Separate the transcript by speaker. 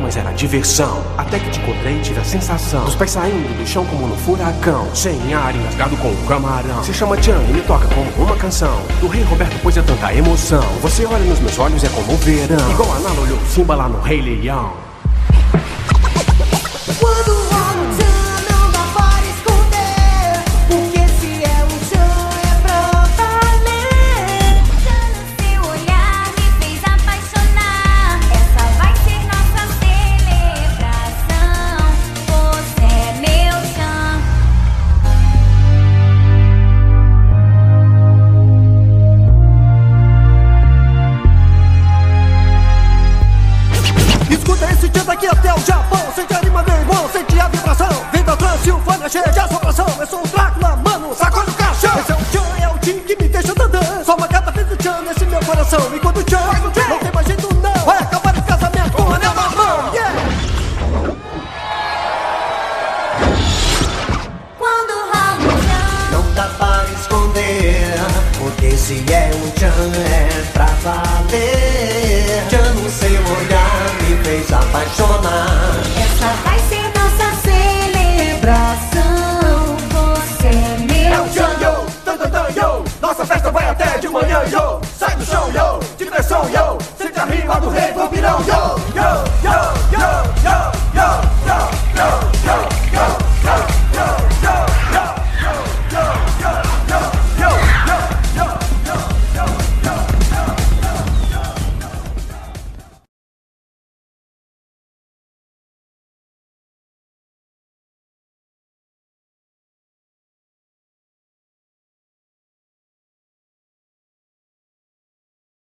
Speaker 1: mas era diversão. Até que te encontrei e tive a sensação dos pés saindo do chão como no furacão, sem ar, engasgado com um camarão. Se chama Tchan e me toca como uma canção do Rei Roberto, pois é tanta emoção. Você olha nos meus olhos, é como o verão, igual a Nala olhou Simba lá no Rei Leão.
Speaker 2: Quando rola o tchan, não dá para esconder, porque se é um tchan, é pra valer.
Speaker 3: Tchan no seu olhar me fez apaixonar. Essa vai ser nossa celebração. Você é meu tchan.
Speaker 2: Escuta esse tchan daqui até o Japão. Sente a rima, meu irmão, sente a vibração. Vem da Transilvânia, cheia de assombração. Eu sou o Drácula, mano, sacode o caixão. Esse é o tchan, é o tim que me deixa dandando. Só uma cada vez o tchan nesse meu coração. E quando o tchan não tem mais jeito não, vai acabar em casamento com o anel na mão. Yeah!
Speaker 3: Quando rola o tchan,
Speaker 2: Não dá para esconder, porque se é um tchan é pra valer. Tchan no seu olhar me fez apaixonar.
Speaker 3: essa vai ser